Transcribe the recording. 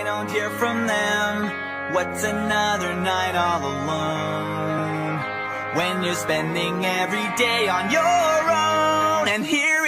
don't hear from them, what's another night all alone? When you're spending every day on your own, and here